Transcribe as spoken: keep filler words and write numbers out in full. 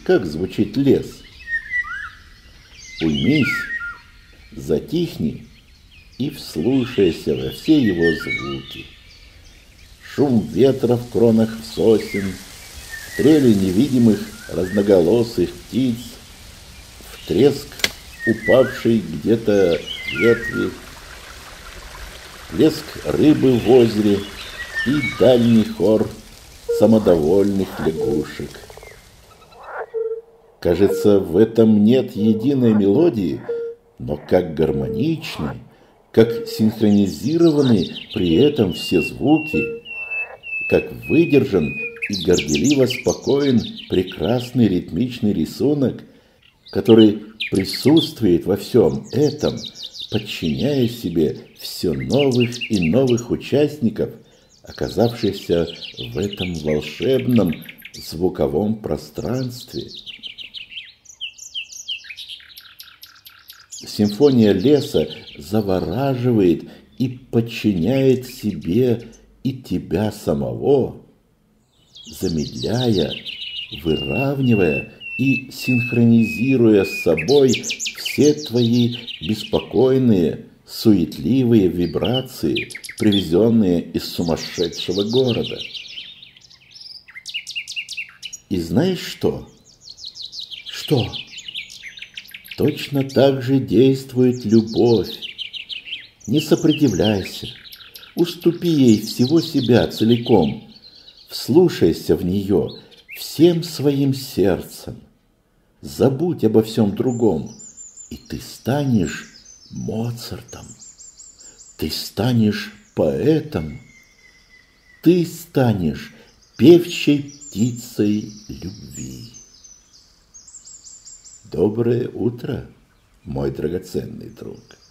как звучит лес. Уймись, затихни и вслушайся во все его звуки. Шум ветра в кронах сосен, в трели невидимых разноголосых птиц, в треск упавшей где-то ветви, плеск рыбы в озере и дальний хор самодовольных лягушек. Кажется, в этом нет единой мелодии, но как гармоничны, как синхронизированы при этом все звуки, как выдержан и горделиво спокоен прекрасный ритмичный рисунок, который присутствует во всем этом, подчиняя себе все новых и новых участников, оказавшихся в этом волшебном звуковом пространстве. Симфония леса завораживает и подчиняет себе и тебя самого, замедляя, выравнивая и синхронизируя с собой все твои беспокойные, суетливые вибрации, привезенные из сумасшедшего города. И знаешь что? Что? Точно так же действует любовь. Не сопротивляйся, уступи ей всего себя целиком, вслушайся в нее всем своим сердцем, забудь обо всем другом, и ты станешь Моцартом, ты станешь поэтом, ты станешь певчей птицей любви. Доброе утро, мой драгоценный друг.